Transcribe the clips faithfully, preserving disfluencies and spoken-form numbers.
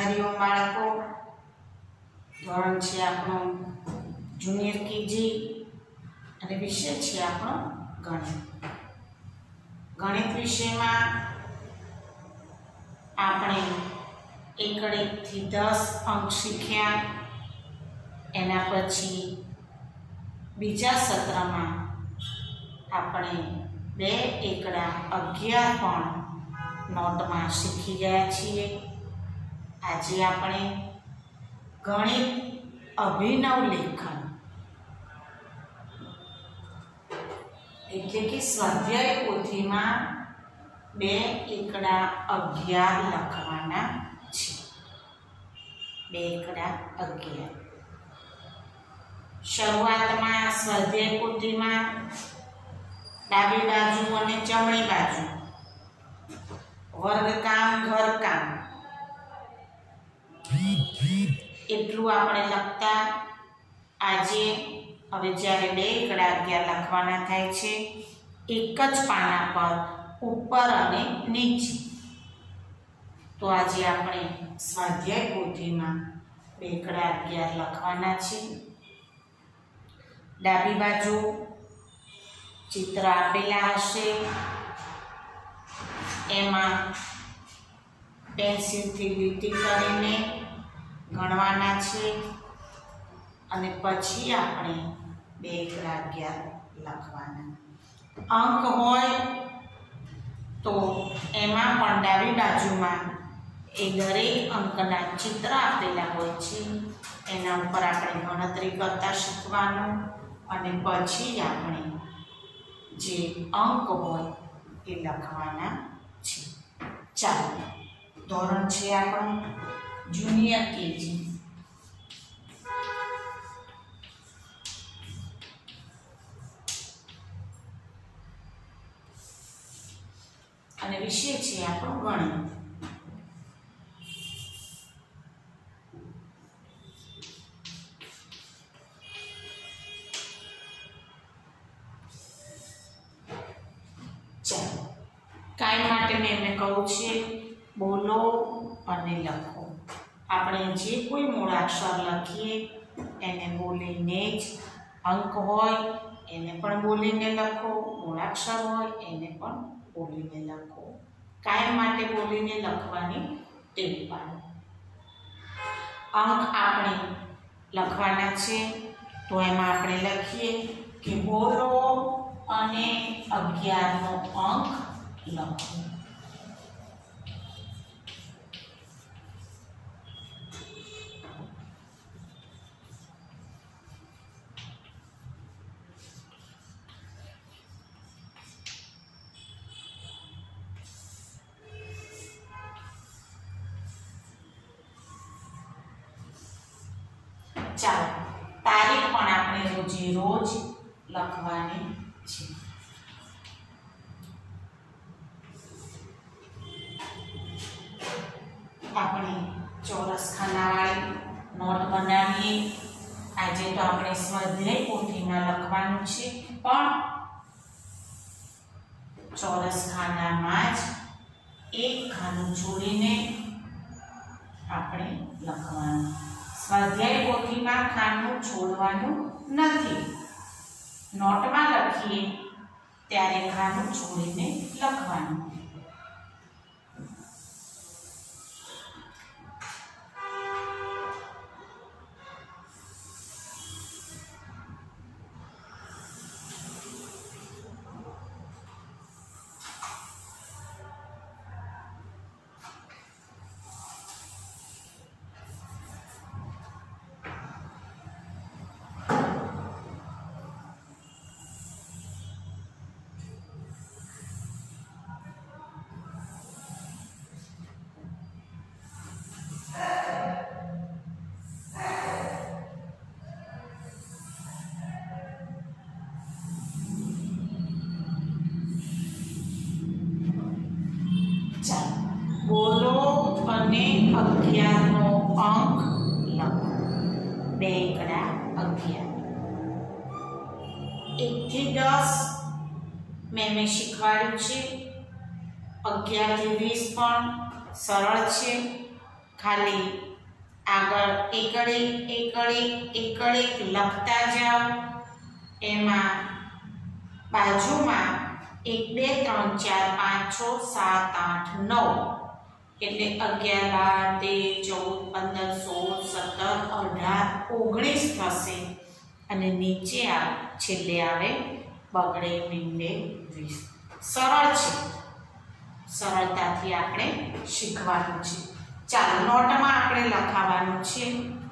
हरिओम बाळको। धोरण छे आपणो जूनियर केजी अने विषय छे आपणो गणित। गणित विषय में आपणे एकड़े थी दस अंक शीख्या। एना पछी बीजा सत्र में आपणे बे एकड़ा अगियार पण नोट में शीखी गया छीए। आज आपणे गणित अभिनव लेखन एटले कि स्वाध्याय पोथी में बे एकड़ा अगियार लखवाना छे। बे एकड़ा अगियार शुरुआत में स्वाध्याय पोथी में डाबी बाजू और जमणी बाजू वर्गकाम घरकाम एटलू आपणे लखता। आजे हवे ज्यारे बे एकड़ा अगियार लखवाना थाय छे एक ज पाना पर ऊपर अने नीचे। तो आज आपणे स्वाध्याय पोथी में बे एकड़ा अगियार लखवाना छे। डाबी बाजू चित्र आपेला हशे एमां पेन्सिल थी लीटी करीने गणवाना छे अने पछी आपणे बे एकड़ा अगियार लखवाना। अंक होय तो एमां पण डाबी बाजुमां ए दरेक अंकना चित्र आपेला होय छे। एना उपर आपणे गणतरी करता शीखवानुं अने पछी आपणे जे अंक होय ए लखवाना छे। चालो धोरण छे आपणो जूनियर केजी। अने विषय छे आपणो गणित। चलो काई माटे मैं एमने कहूं छे बोलो अने लखो। आपणे जे कोई मूळाक्षर लखीए एने बोलीने ज अंक होय एने पण बोलीने लखो, मूळाक्षर होय एने पण बोलीने लखो। कायम माटे बोलीने लखवानी टेव पाडो। अंक आपणे लखवाना छे तो एमां आपणे लखीए कि बोलो अने अगियार नो अंक लखो। चलो तारीख पण आपणे रोजे रोज लखवानी छे। आपणे चौरस खानावाળી नोट बनावीए। आजे तो आपणे स्वाध्याय पोथीमां लखवानुं छे पण चौरस खानामां ज एक खाનું છોડીને આપણે લખવાનું। स्वाध्याय पोथीमां खाનું છોડવાનું નથી। नोटमां लखीए त्यारे खाનું છોડીને લખવાનું। बोलो अने अगियार नो अंक लखो। बे एकड़ा अगियार। एक थी दस मैंने शीखवाड्युं छे। अगियार थी वीस पण सरळ छे। ખાલી આગળ એકડે એકડે એકડે લખતા જાઓ. એમાં બાજુમાં એક બે ત્રણ ચાર પાંચ છ સાત આઠ નવ એટલે અગિયાર બાર તેર ચૌદ પંદર સોળ સત્તર અઢાર ઓગણીસ થશે. અને નીચે આ છેલ્લે આવે બગડે મીંડે વીસ. સરળ છે, સરળતાથી આપણે શીખવાનું છે. ચાલો નોટમાં આપણે લખાવાનું છે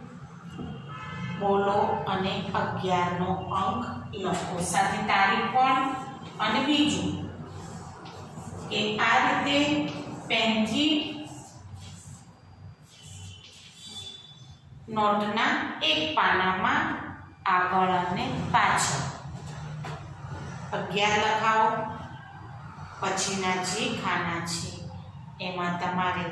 બોલો અને અગિયાર નો અંક લખો, સાથે તારીખ પણ. અને બીજું કે આ રીતે પેનથી નોટના એક પાનામાં આગળ અને પાછળ અગિયાર લખાવો. પછીના જે ખાના છે એમાં તમારે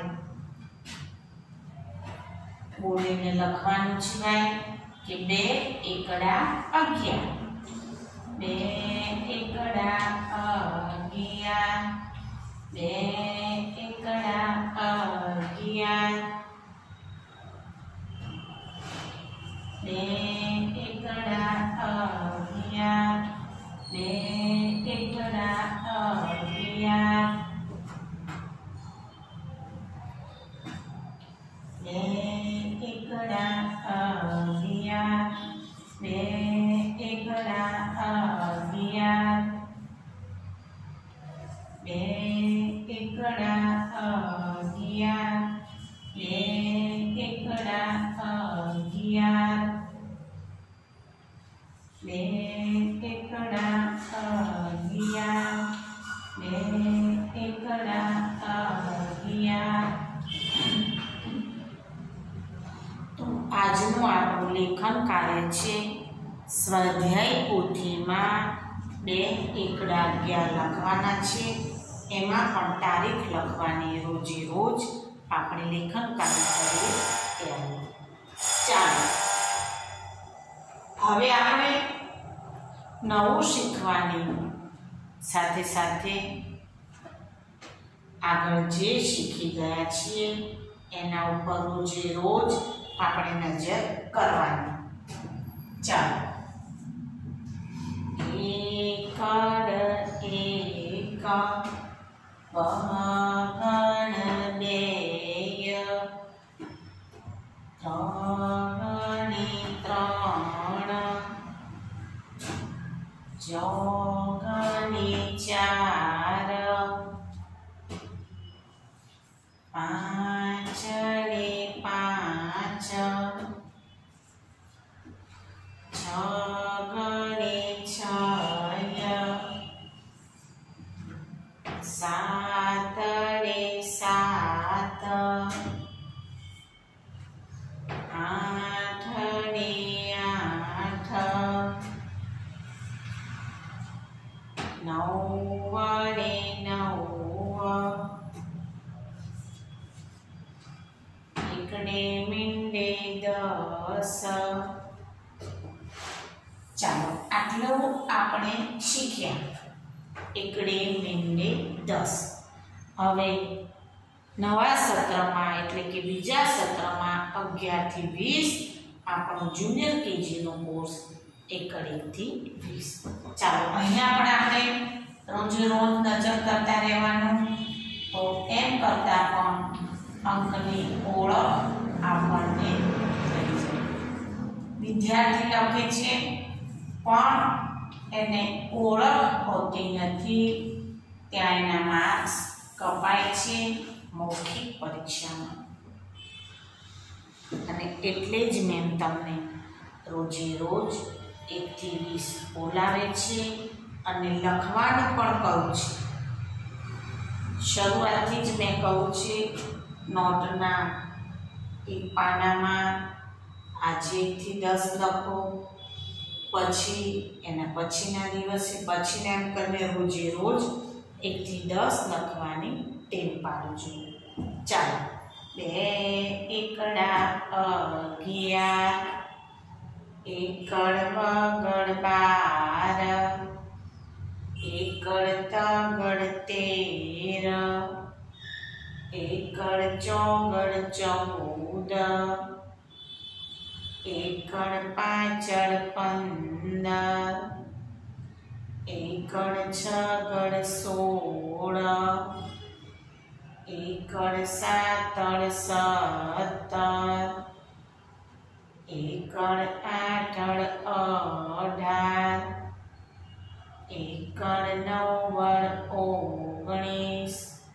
બોલીને લખવાનું છે ભાઈ કે બે એકડા અગિયાર, બે એકડા અગિયાર, બે એકડા અગિયાર, બે એકડા અગિયાર, બે એકડા અગિયાર, બે એકડા અગિયાર, બે એકડા અગિયાર, બે એકડા અગિયાર, બે એકડા અગિયાર, બે એકડા અગિયાર, બે એકડા અગિયાર. તો આજનું આપણું લેખન કાર્ય છે સ્વાધ્યાય પોથીમાં બે એકડા અગિયાર લખવાના છે. એમાં પણ તારીખ લખવાની રોજે રોજ આપણે લેખન કાર્ય કરીએ ત્યારે. ચાલો હવે આપણે નવું શીખવાની સાથે સાથે આગળ જે શીખી ગયા છીએ એના ઉપર રોજે રોજ આપણે નજર કરવાની. ચાલો એકડ એક બગણ બેય ત્રણની ત્રણ ચોગણી ચાર પાંચડી પાંચ છગડી છય સાતડી સાત આઠડી આઠ નવડી નવ એકડે મીંડે દસ. ચાલો આટલું આપણે શીખ્યા એકડે મીંડે દસ. હવે નવા સત્રમાં એટલે કે બીજા સત્રમાં અગિયાર થી વીસ આપણો જુનિયર કેજીનો કોર્સ એકડેથી વીસ. ચાલો અહીંયા પણ આપણે રોજે રોજ નજર કરતા રહેવાનું. તો એમ કરતા પણ અંકની ઓળખ આપણને થઈ જાય. વિદ્યાર્થી લખે છે પણ એને ઓળખ હોતી નથી, ત્યાં એના માર્ક્સ કપાય છે મૌખિક પરીક્ષામાં. અને એટલે જ મેં તમને રોજે રોજ એકથી વીસ બોલાવે છે અને લખવાનું પણ કહું છું. શરૂઆતથી જ મેં કહું છું નોટના એક પાનામાં આજે એકથી દસ લખો, પછી એના પછીના દિવસે પછીના એમ કરીને રોજે રોજ એકથી દસ લખવાની ટેવ પાડજો. ચાલો બે એકડા અગિયાર, એકડ બગડ બાર, એકડ તગડ તેર, એકડ એકડ ચોગડ ચૌદ, એકડ પાંચડ પંદર, એકડ છગડ સોળ, એકડ સાતડ સત્તર, એકડ આઠડ અઢાર, એકડ નવડ ઓગણીસ,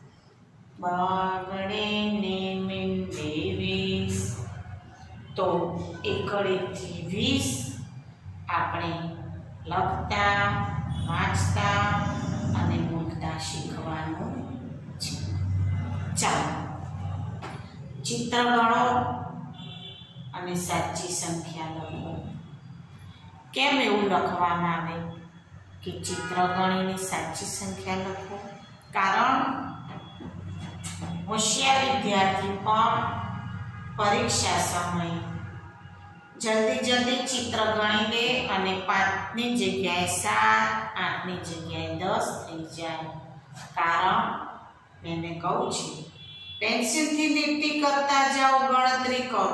બગડે ને મીંડે વીસ. તો એકડેથી વીસ આપણે લખતા, વાંચતા અને બોલતા શીખવાનું છે. ચાલો ચિત્ર ગણો અને સાચી સંખ્યા લખો. કેમ એવું લખવામાં આવે કે ચિત્ર ગણીને સાચી સંખ્યા લખો? કારણ હોશિયાર વિદ્યાર્થી પણ પરીક્ષા સમયે જલ્દી જલ્દી ચિત્ર ગણી લે અને પાંચની જગ્યાએ સાત, આઠની જગ્યાએ દસ થઈ જાય. કારણ મેં કહું છું પેન્સિલથી લીટી કરતા જાઓ, ગણતરી કરો,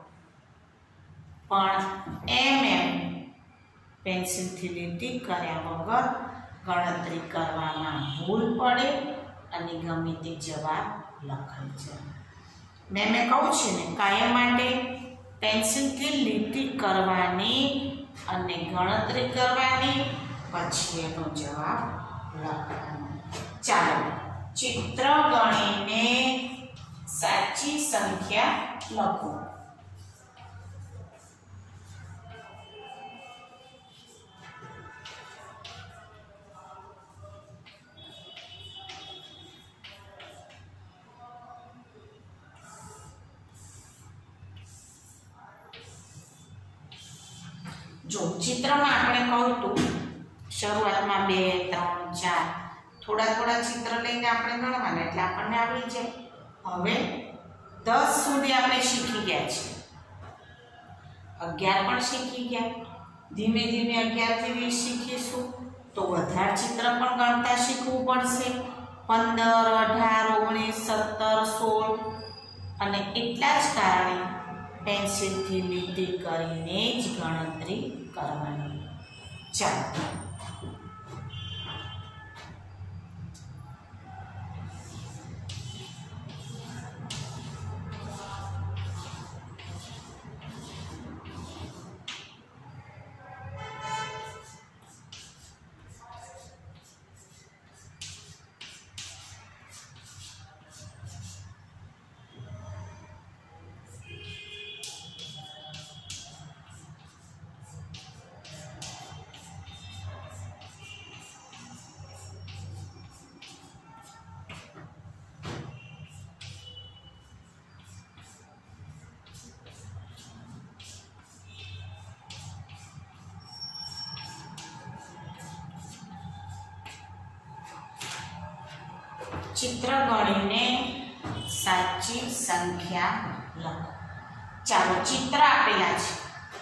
પણ એમ એમ પેન્સિલથી લીટી કર્યા વગર ગણતરી કરવામાં ભૂલ પડે અને ગમે તે જવાબ લખાઈ જાય. મેં મેં કહું છું ને કાયમ માટે પેન્સિલથી લીટી કરવાની અને ગણતરી કરવાની, પછી એનો જવાબ લખવાનો. ચાલો ચિત્ર ગણીને સાચી સંખ્યા લખો. જો ચિત્રમાં આપણે કહું તો શરૂઆતમાં બે, ત્રણ, ચાર થોડા થોડા ચિત્ર લઈને આપણે ગણવાના એટલે આપણને આવડી જાય. હવે દસ સુધી આપણે શીખી ગયા છે, અગિયાર પણ શીખી ગયા. ધીમે ધીમે અગિયાર થી વીસ શીખીશું તો વધારે ચિત્ર પણ ગણતા શીખવું પડશે. પંદર, અઢાર, ઓગણીસ, સત્તર, સોળ અને એટલા જ કારણે પેન્સિલથી લીટી કરીને જ ગણતરી કરવાની. ચાલો ચિત્ર ગણીને સાચી સંખ્યા લખો. ચાલો ચિત્ર આપેલા છે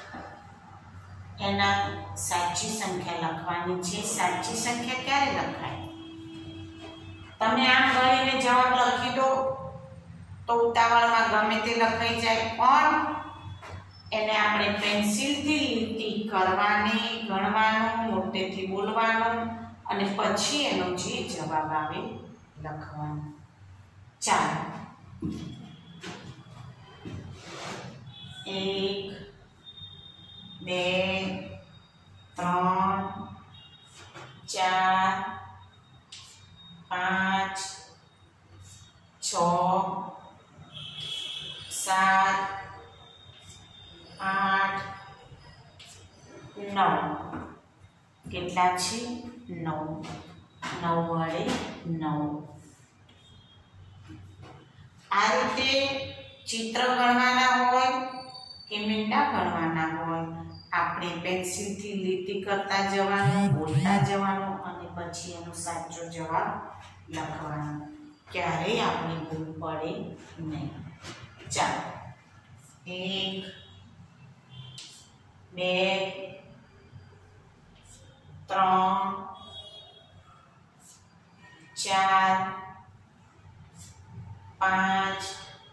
એના સાચી સંખ્યા લખવાની છે. સાચી સંખ્યા ક્યારે લખાય? તમે આમ ગણીને જવાબ લખી દો તો ઉતાવળમાં ગમે તે લખાઈ જાય, પણ એને આપણે પેન્સિલથી લીટી કરવાની, ગણવાનું, મોટેથી બોલવાનું અને પછી એનો જે જવાબ આવે લખવાનું. ચાલો એક, બે, ત્રણ, ચાર, પાંચ, છ, સાત, આઠ, નવ. કેટલા છે? નવ. નવ વડે નવ. આ રીતે ચિત્ર ગણવાના હોય કે મીંડા ગણવાના હોય, આપણે પેન્સિલથી લીટી કરતા જવાનું, બોલતા જવાનું અને પછી એનો સાચો જવાબ લખવાનો. ક્યારેય આપણે ભૂલ પડે નહીં. ચાલો એક, બે, ત્રણ, ચાર, પાંચ,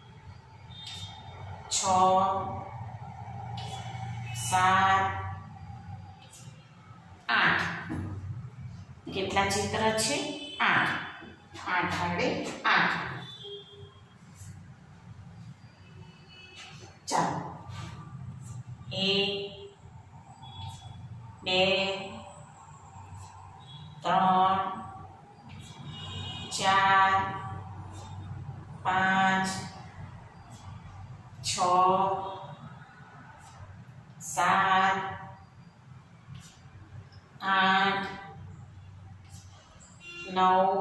છ, સાત, આઠ. કેટલા ચિત્ર છે? આઠ. આઠ આડે આઠ. ચાલો, એક, બે, ત્રણ, ચાર, પાંચ, છ, સાત, આઠ, નવ,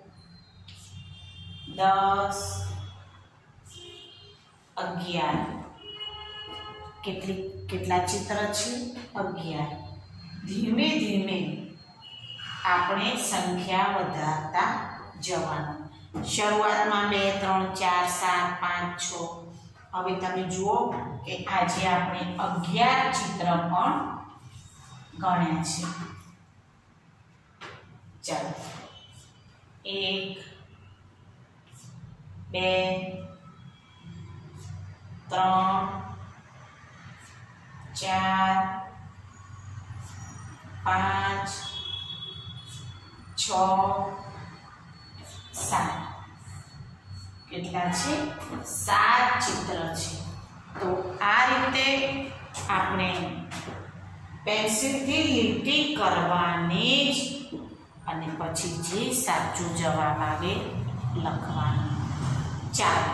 દસ, અગિયાર. કેટલી કેટલા ચિત્ર છે? અગિયાર. ધીમે ધીમે આપણે સંખ્યા વધારતા જવાનું. શરૂઆતમાં બે, ત્રણ, ચાર, સાત, પાંચ, છ. હવે તમે જુઓ કે આજે આપણે અગિયાર ચિત્ર પણ ગણ્યા છે. ચાલો, એક, બે, ત્રણ, ચાર, પાંચ, છ, સાત. કેટલા છે? સાત ચિત્ર છે. તો આ રીતે આપણે પેન્સિલથી લીટી કરવાની જ અને પછી જે સાચો જવાબ આવે લખવાનું. ચાલો,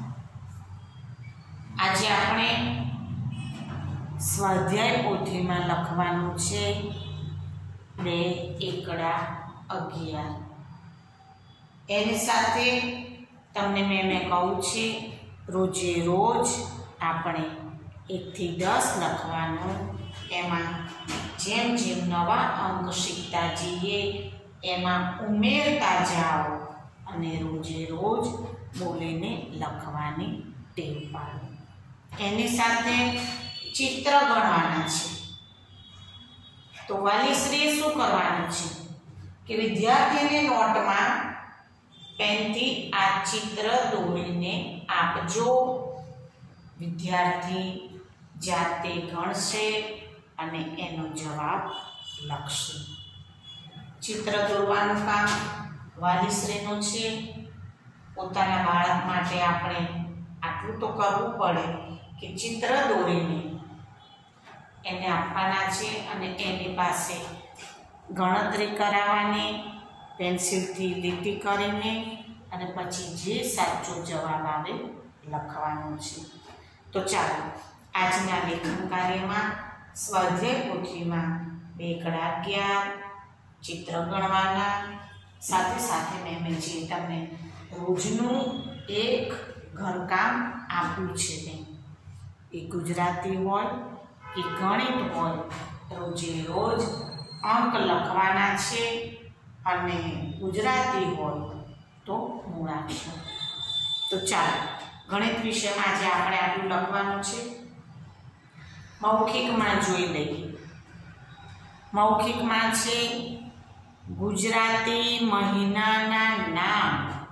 આજે આપણે સ્વાધ્યાય પોથીમાં લખવાનું છે બે એકડા અગિયાર. એની સાથે તમને મેં મેં કહું છે રોજે રોજ આપણે એકથી દસ લખવાનું. એમાં જેમ જેમ નવા અંક શીખતા જઈએ એમાં ઉમેરતા જાઓ અને રોજે રોજ બોલીને લખવાની ટેવ પાડો. એની સાથે ચિત્ર ગણવાના છે. તો વાલીશ્રીએ શું કરવાનું છે કે વિદ્યાર્થીને નોટમાં પેનથી આ ચિત્ર દોરીને આપજો. વિદ્યાર્થી જાતે ગણશે અને એનો જવાબ લખશે. ચિત્ર દોરવાનું કામ વાલીશ્રીનું છે. પોતાના બાળક માટે આપણે આટલું તો કરવું પડે કે ચિત્ર દોરીને એને આપવાના છે અને એની પાસે ગણતરી કરાવવાની પેન્સિલથી લીટી કરીને અને પછી જે સાચો જવાબ આવે લખવાનો છે. તો ચાલો, આજના લેખન કાર્યમાં સ્વાધ્યાય પોથીમાં બે એકડા અગિયાર ચિત્ર ગણવાના સાથે સાથે મેં મેં જે તમને રોજનું એક ઘરકામ આપ્યું છે એ ગુજરાતી હોય કે ગણિત હોય, રોજે રોજ અંક લખવાના છે અને ગુજરાતી હોય તો મૂળાક્ષર. તો ચાલો, ગણિત વિષયમાં આજે આપણે આટલું લખવાનું છે. મૌખિકમાં જોઈ લઈએ. મૌખિકમાં છે ગુજરાતી મહિનાના નામ.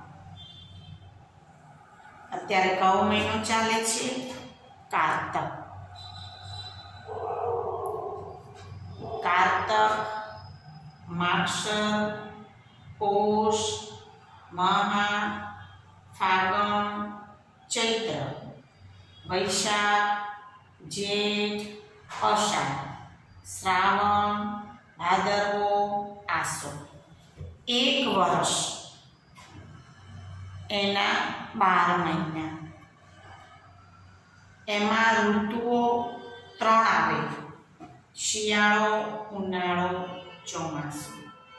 અત્યારે કયો મહિનો ચાલે છે? કારતક. કારતક, માગશર, પોષ, મહા, ફાગણ, ચૈત્ર, વૈશાખ, જેઠ, અષાઢ, શ્રાવણ, ભાદરવો, આસો. એક વર્ષ એના બાર મહિના. એમાં ઋતુઓ ત્રણ આવે: શિયાળો, ઉનાળો, ચોમાસું.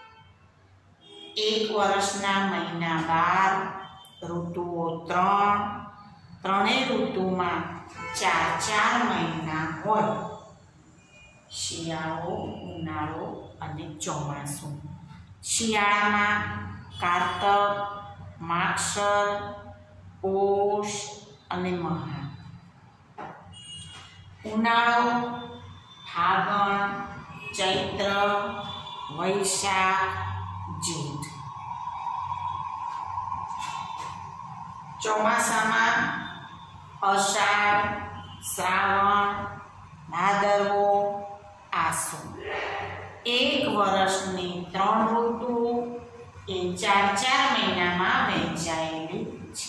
એક વર્ષના મહિના બાર, ઋતુઓ ત્રણ. ત્રણેય ઋતુમાં ચાર ચાર મહિના હોય: શિયાળો, ઉનાળો અને ચોમાસું. શિયાળામાં કારતક, માગશર, પોષ અને મહા. ઉનાળો ફાગણ, ચૈત્ર, વૈશાખ, જેઠ. ચોમાસામાં અષાઢ, શ્રાવણ, ભાદરવો, આસો. એક વર્ષની ત્રણ ઋતુ એ ચાર ચાર મહિનામાં વહેંચાયેલી છે.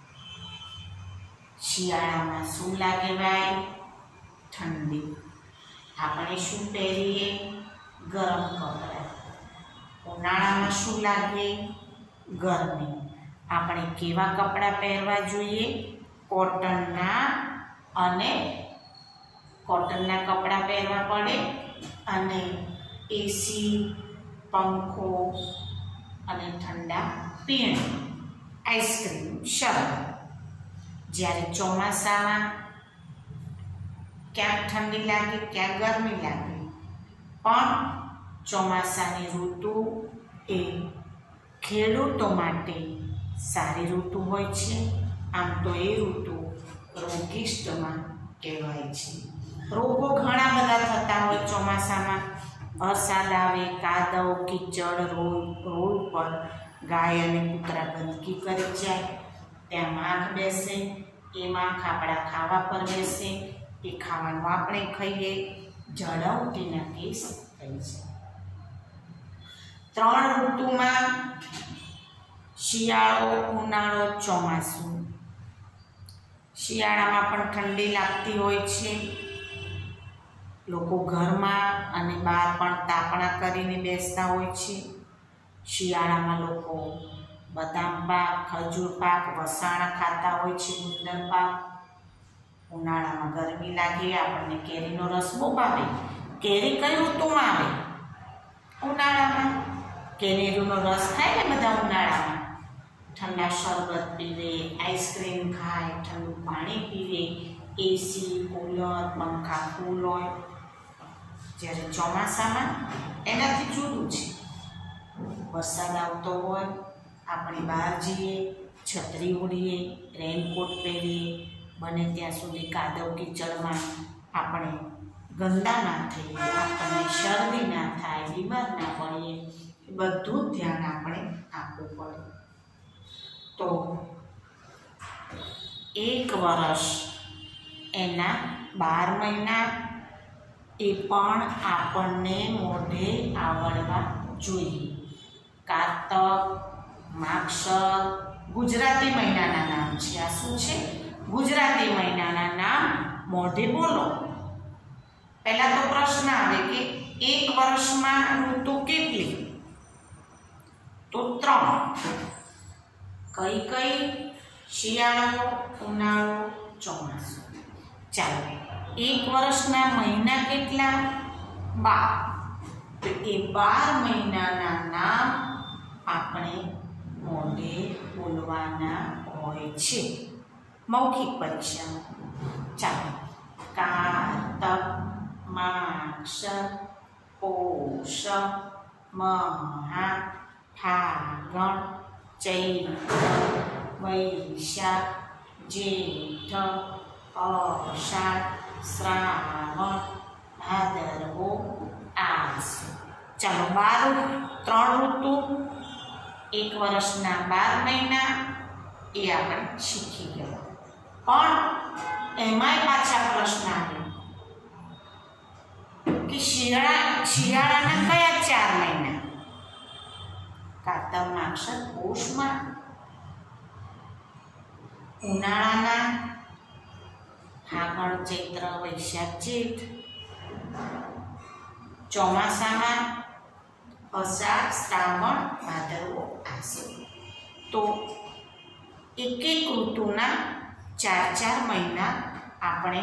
શિયાળામાં શું લાગે ભાઈ? ઠંડી. આપણે શું પહેરીએ? ગરમ કપડાં. ઉનાળામાં શું લાગે? ગરમી. આપણે કેવા કપડાં પહેરવા જોઈએ? કોટનના અને કોટનના કપડાં પહેરવા પડે અને એસી, પંખો અને ઠંડા પીણા, આઈસ્ક્રીમ, શરબત. જ્યારે ચોમાસામાં ક્યાંક ઠંડી લાગે, ક્યાંક ગરમી લાગે, પણ ચોમાસાની ઋતુ એ ખેડૂતો માટે સારી ઋતુ હોય છે. આમ તો એ ઋતુ રોગિષ્ટમાં કહેવાય છે. રોગો ઘણા બધા થતા હોય ચોમાસામાં. વરસાદ આવે, કાદવ, કીચડ, રોડ રોડ પર ગાય અને કૂતરા ગંદકી કરી જાય, ત્યાં માખ બેસે, એ માખ આપણા ખાવા પર બેસે, એ ખાવાનું આપણે ખાઈએ, જળવટીના કેસ થઈ જાય. ત્રણ ઋતુમાં શિયાળો, ઉનાળો, ચોમાસું. શિયાળામાં પણ ઠંડી લાગતી હોય છે. લોકો ઘરમાં અને બહાર પણ તાપણા કરીને બેસતા હોય છે. શિયાળામાં લોકો બદામ પાક, ખજૂર પાક, વસાણા ખાતા હોય છે, ગુંદર પાક. ઉનાળામાં ગરમી લાગે, આપણને કેરીનો રસ બહુ ભાવે. કેરી કઈ ઋતુમાં આવે? ઉનાળામાં. કેરીનો રસ ખાય ને બધા ઉનાળામાં. ઠંડા શરબત પીવે, આઈસ્ક્રીમ ખાય, ઠંડુ પાણી પીવે, એસી, કુલર, પંખા ફૂલ હોય. જ્યારે ચોમાસામાં એનાથી જુદું છે. વરસાદ આવતો હોય, આપણે બહાર જઈએ, છત્રી ઉડીએ, રેનકોટ પહેરીએ, બને ત્યાં સુધી કાદવ કીચડમાં આપણે ગંદા ના થઈએ, આપણને શરદી ના થાય, બીમાર ના પડીએ, એ બધું જ ધ્યાન આપણે આપવું પડે. તો એક વર્ષ એના બાર મહિના એ પણ આપણને મોઢે આવડવા જોઈએ. કારતક, માગશર ગુજરાતી મહિનાના નામ છે. આ શું છે? ગુજરાતી મહિનાના નામ મોઢે બોલો. પહેલા તો પ્રશ્ન આવે કે એક વર્ષમાં ઋતુ કેટલી? તો ત્રણ. કઈ કઈ? શિયાળો, ઉનાળો, ચોમાસું. ચાલો, એક વર્ષના મહિના કેટલા? બાર. તો એ બાર મહિનાના નામ આપણે મોઢે બોલવાના હોય છે મૌખિક પરીક્ષામાં. ચાલો, કારતક, માગશર, પોષ, મહા, ફાગણ, ચૈત્ર, વૈશાખ, જેઠ, અષાઢ, શ્રાવણ, ભાદરવો, આસો. ચાલો, બાર ત્રણ ઋતુ, એક વર્ષના બાર મહિના એ આપણે શીખી ગયા. પણ એમાંય પાછા પ્રશ્ન આવે કે શિયાળા શિયાળાના કયા ચાર મહિના? કારતક, માગશર, પોષમાં. ઉનાળાના ફાગણ, ચૈત્ર, વૈશાખ, જેઠ. ચોમાસામાં અષાઢ, શ્રાવણ, ભાદરવો, આસો. તો એક એક ઋતુના ચાર ચાર મહિના આપણે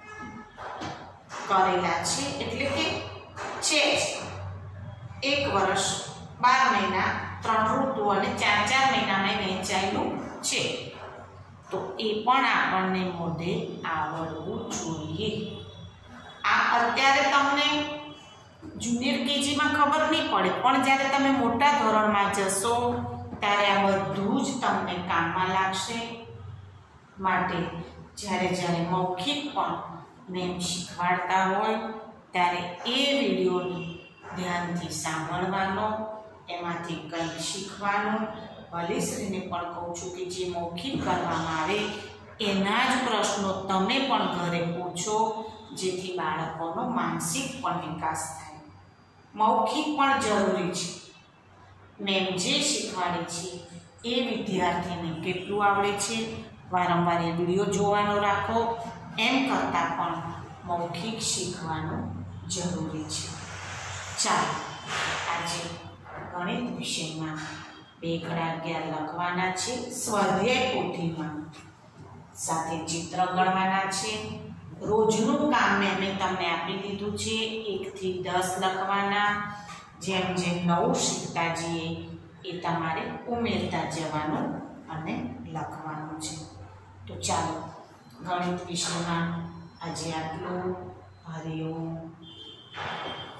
કરેલા છે. એટલે કે છે એક વર્ષ બાર મહિના, ત્રણ ઋતુ અને ચાર ચાર મહિનામાં વહેંચાયેલું છે. તો એ પણ આપણને મોઢે આવડવું જોઈએ. આ અત્યારે તમને જુનિયર કેજીમાં ખબર નહીં પડે, પણ જ્યારે તમે મોટા ધોરણમાં જશો ત્યારે આ બધું જ તમને કામમાં લાગશે. માટે જ્યારે જ્યારે મૌખિક પણ મેમ શીખવાડતા હોય ત્યારે એ વિડીયોને ધ્યાનથી સાંભળવાનો, એમાંથી કંઈક શીખવાનું ભલેશ્રીને પણ કહું છું કે જે મૌખિક કરવામાં આવે એના જ પ્રશ્નો તમે પણ ઘરે પૂછો, જેથી બાળકોનો માનસિક પણ વિકાસ થાય. મૌખિક પણ જરૂરી છે. મેં જે શીખવાડે છે એ વિદ્યાર્થીને કેટલું આવડે છે, વારંવાર એ વિડીયો જોવાનો રાખો. એમ કરતાં પણ મૌખિક શીખવાનું જરૂરી છે. ચાલો આજે ગણિત વિષયમાં બે ઘડા અગિયાર લખવાના છે સ્વાધ્યાય પોથીમાં, સાથે ચિત્ર ગણવાના છે. રોજનું કામ મેં મેં તમને આપી દીધું છે, એકથી દસ લખવાના. જેમ જેમ નવું શીખતા જઈએ એ તમારે ઉમેરતા જવાનું અને લખવાનું છે. તો ચાલો ગણિત વિષયમાં આજે આટલું. હરિઓમ.